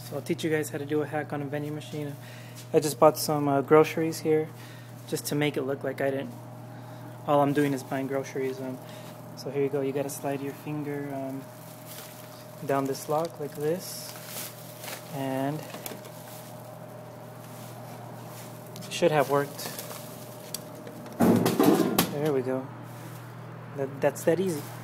So I'll teach you guys how to do a hack on a vending machine. I just bought some groceries here just to make it look like I didn't. All I'm doing is buying groceries. So here you go. You gotta slide your finger down this lock like this, and it should have worked. There we go. That's that easy.